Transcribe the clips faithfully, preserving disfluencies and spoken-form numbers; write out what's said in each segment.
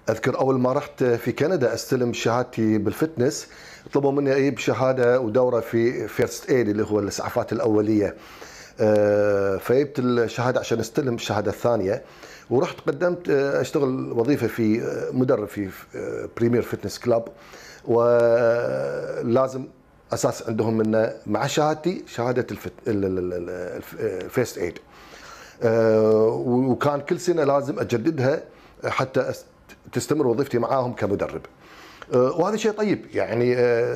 اذكر اول ما رحت في كندا استلم شهادتي بالفتنس، طلبوا مني اجيب شهاده ودوره في فيرست ايد اللي هو الاسعافات الاوليه. آه، فجبت الشهاده عشان استلم الشهاده الثانيه، ورحت قدمت آه، اشتغل وظيفه في آه، مدرب في آه، بريمير فتنس كلاب. ولازم اساس عندهم انه مع شهادتي شهاده الفيرست ايد، وكان كل سنه لازم اجددها حتى تستمر وظيفتي معاهم كمدرب. وهذا شيء طيب، يعني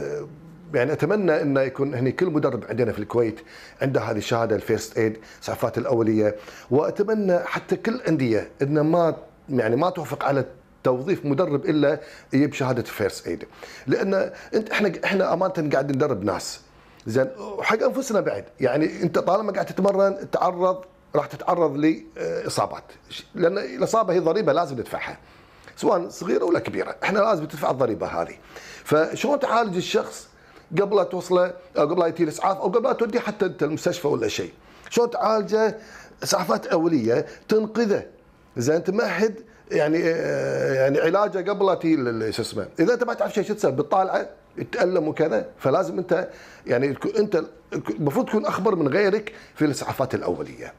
يعني اتمنى انه يكون هني كل مدرب عندنا في الكويت عنده هذه الشهاده الفيرست ايد، اسعافات الاوليه. واتمنى حتى كل الانديه انه ما يعني ما توافق على توظيف مدرب الا يجيب شهاده الفيرست ايد، لان انت احنا احنا امانه قاعد ندرب ناس زين وحق انفسنا بعد. يعني انت طالما قاعد تتمرن تعرض راح تتعرض لاصابات، لان الاصابه هي ضريبه لازم ندفعها سواء صغيره ولا كبيره، احنا لازم تدفع الضريبه هذه. فشلون تعالج الشخص قبل لا توصله او قبل لا يجي الاسعاف او قبل لا توديه حتى انت المستشفى ولا شيء؟ شلون تعالجه؟ اسعافات اوليه تنقذه، زين تمهد يعني يعني علاجه قبل لا تجي شو اسمه. اذا انت ما تعرف شيء شو تسوي؟ بتطالعه يتالم وكذا، فلازم انت يعني انت المفروض تكون اخبر من غيرك في الاسعافات الاوليه.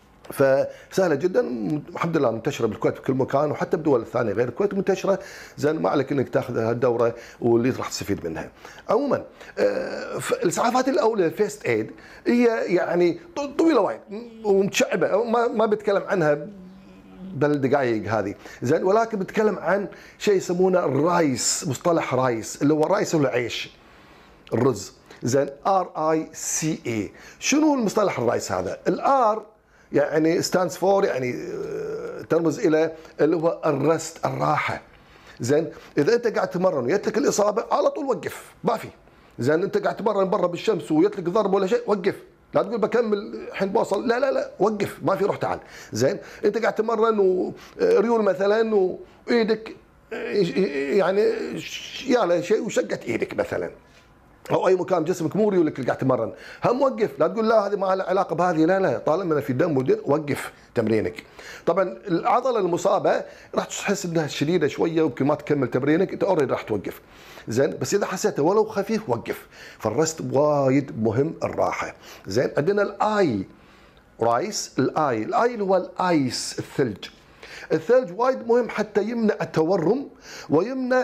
فسهله جدا، الحمد لله منتشره بالكويت بكل مكان، وحتى بدول ثانيه غير الكويت منتشره. زين ما عليك انك تاخذ هالدوره واللي راح تستفيد منها. عموما الاسعافات الاوليه الفيرست ايد هي يعني طويله وايد ومتشعبه، ما ما بتكلم عنها بالدقائق هذه، زين، ولكن بتكلم عن شيء يسمونه الرايس، مصطلح رايس اللي هو الرايس هو العيش، الرز، زين، ار اي سي اي. شنو المصطلح الرايس هذا؟ الار يعني ستاندز فور، يعني ترمز الى اللي هو الرست، الراحه. زين، اذا انت قاعد تمرن وجت لك الاصابه على طول وقف، ما في. زين، انت قاعد تمرن برا بالشمس وجت لك ضرب ولا شيء، وقف، لا تقول بكمل الحين بوصل، لا لا لا وقف، ما في روح تعال. زين، انت قاعد تمرن وريول مثلا وايدك يعني يا شيء وشقت ايدك مثلا، او اي مكان جسمك مو ريولك اللي قاعد تمرن، هم وقف، لا تقول لا هذه ما لها علاقه بهذه، لا لا، طالما في دم ودم وقف تمرينك. طبعا العضله المصابه راح تحس انها شديده شويه ويمكن ما تكمل تمرينك، انت اوريدي راح توقف. زين، بس اذا حسيته ولو خفيف وقف. فالرست وايد مهم، الراحه. زين، عندنا الاي رايس، الاي الاي اللي هو الايس، الثلج. الثلج وايد مهم حتى يمنع التورم ويمنع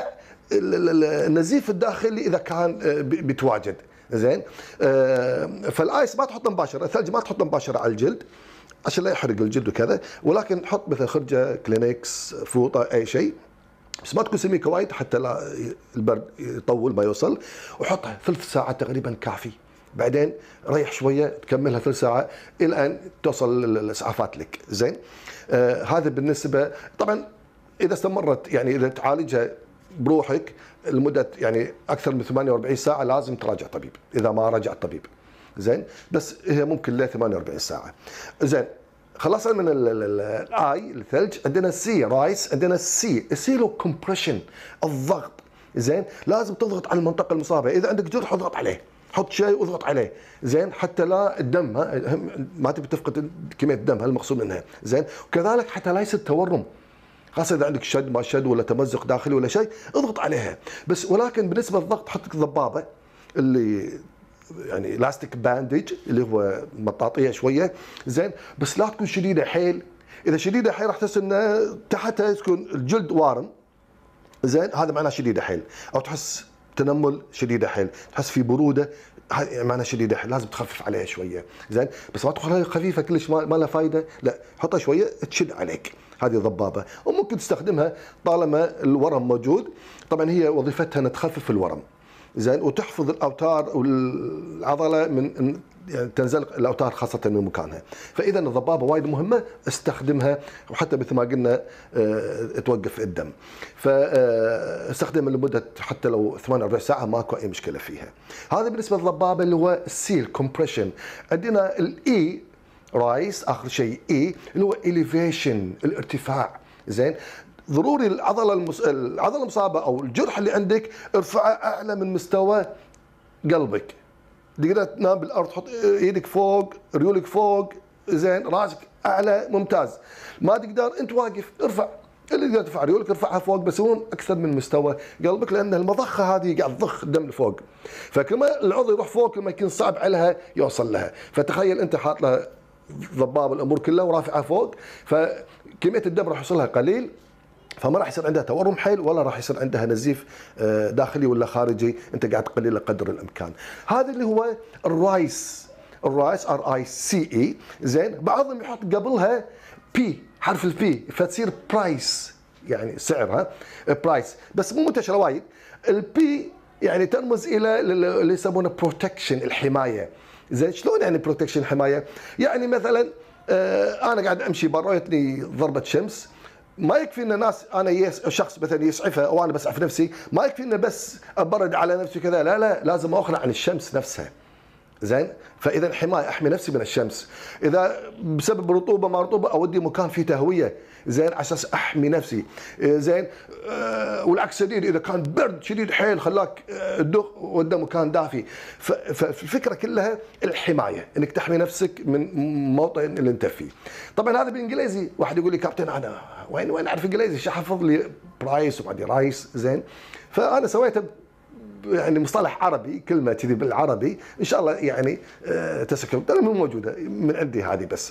النزيف الداخلي اذا كان بيتواجد. زين، فالايس ما تحطه مباشره، الثلج ما تحطه مباشره على الجلد عشان لا يحرق الجلد وكذا، ولكن حط مثلا خرجه، كلينكس، فوطه، اي شيء، بس ما تكون سميكه وايد حتى لا البرد يطول ما يوصل، وحطها ثلث ساعه تقريبا كافي. بعدين ريح شويه تكملها ثلث ساعه الى ان توصل الاسعافات لك. زين، آه هذا بالنسبه. طبعا اذا استمرت يعني اذا تعالجها بروحك لمده يعني اكثر من ثمانية وأربعين ساعه لازم تراجع طبيب اذا ما راجع الطبيب. زين، بس هي ممكن ل ثمانية وأربعين ساعه. زين، خلصنا من الاي الثلج، عندنا السي رايس، عندنا السي السي له كومبريشن، الضغط. زين، لازم تضغط على المنطقه المصابه، اذا عندك جرح اضغط عليه، حط شيء واضغط عليه. زين، حتى لا الدم ما, ما تبي تفقد كميه الدم، هالمقصود منها. زين، وكذلك حتى لا يصير تورم، خاصه اذا عندك شد ما شد ولا تمزق داخلي ولا شيء اضغط عليها. بس ولكن بالنسبه للضغط حط لك ضبابه اللي يعني لاستيك باندج اللي هو مطاطيه شويه. زين، بس لا تكون شديده حيل، اذا شديده حيل راح تحس ان تحتها يكون الجلد وارم. زين، هذا معناه شديده حيل، او تحس تنمل شديده حيل، تحس في بروده معناها شديده حيل، لازم تخفف عليها شويه. زين، بس ما تخليها خفيفه كلش ما لها فائده، لا حطها شويه تشد عليك. هذه ضبابه وممكن تستخدمها طالما الورم موجود. طبعا هي وظيفتها انها تخفف الورم. زين، وتحفظ الاوتار والعضله من يعني تنزلق الاوتار خاصه من مكانها. فاذا الضبابه وايد مهمه، استخدمها، وحتى مثل ما قلنا اه توقف الدم. فاستخدمها لمده حتى لو ثمانية وأربعين ساعه ماكو اي مشكله فيها. هذا بالنسبه للضبابه اللي هو السيل كومبريشن. عندنا الاي رايس، اخر شيء اي اللي هو اليفيشن، الارتفاع. زين، ضروري العضله المس... العضله المصابه او الجرح اللي عندك ارفعه اعلى من مستوى قلبك. تقدر تنام بالارض، تحط ايدك فوق، ريولك فوق، زين، راسك اعلى، ممتاز. ما تقدر انت واقف ارفع، اللي تقدر ترفع ريولك ارفعها فوق بس هو اكثر من مستوى قلبك، لان المضخه هذه قاعد تضخ الدم لفوق. فكما العضو يروح فوق كل ما يكون صعب عليها يوصل لها. فتخيل انت حاط لها ضباب الامور كلها ورافعها فوق، فكميه الدم راح يوصلها قليل، فما راح يصير عندها تورم حيل ولا راح يصير عندها نزيف داخلي ولا خارجي، انت قاعد تقلله قدر الامكان. هذا اللي هو الرايس، الرايس ار اي سي اي. زين، بعضهم يحط قبلها بي، حرف البي، فتصير برايس، يعني سعرها برايس، بس مو منتشره وايد. البي يعني ترمز الى اللي يسمونه بروتكشن، الحمايه. زين، شلون يعني بروتكشن، حمايه؟ يعني مثلا آه انا قاعد امشي برا وجتني ضربه شمس، ما يكفي ان ناس انا يس شخص مثلا يسعفها او انا بسعف نفسي، ما يكفي ان بس ابرد على نفسي كذا، لا لا، لازم اخلع عن الشمس نفسها. زين، فاذا حمايه، احمي نفسي من الشمس. اذا بسبب رطوبه ما رطوبه اودي مكان فيه تهويه، زين، على اساس احمي نفسي. زين، أه والعكس شديد، اذا كان برد شديد حيل خلاك تدق وده مكان دافي. فالفكره كلها الحمايه، انك تحمي نفسك من موطن اللي انت فيه. طبعا هذا بالانجليزي، واحد يقول لي كابتن انا وين وين اعرف انجليزي؟ شو حفظ لي برايس وبعدين رايس. زين، فانا سويته يعني مصطلح عربي، كلمه كذي بالعربي، ان شاء الله يعني أه تسكن، ترى مو موجوده من عندي هذه، بس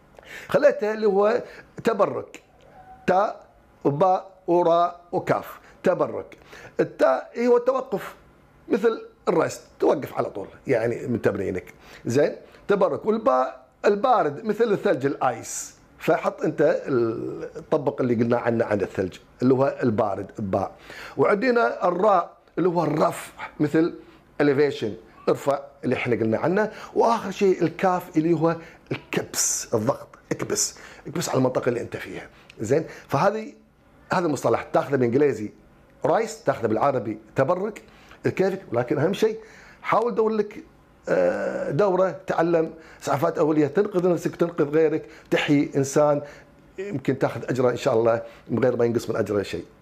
خليتها اللي هو تبرك، تاء وباء وراء وكاف، تبرك. التاء هو التوقف، مثل الرست، توقف على طول يعني من تمرينك. زين، تبرك. والباء البارد، مثل الثلج، الايس، فحط انت الطبق اللي قلنا عنه عن الثلج اللي هو البارد، باء. وعندنا الراء اللي هو الرفع، مثل elevation، ارفع اللي احنا قلنا عنه. واخر شيء الكاف اللي هو الكبس، الضغط، اكبس اكبس على المنطقه اللي انت فيها. زين، فهذه هذا المصطلح تاخذه بالانجليزي رايس، تاخذه بالعربي تبرك، كيفك. ولكن اهم شيء حاول دور لك دوره تعلم اسعافات اوليه، تنقذ نفسك وتنقذ غيرك، تحيي انسان، يمكن تاخذ اجره ان شاء الله من غير ما ينقص من اجره شيء.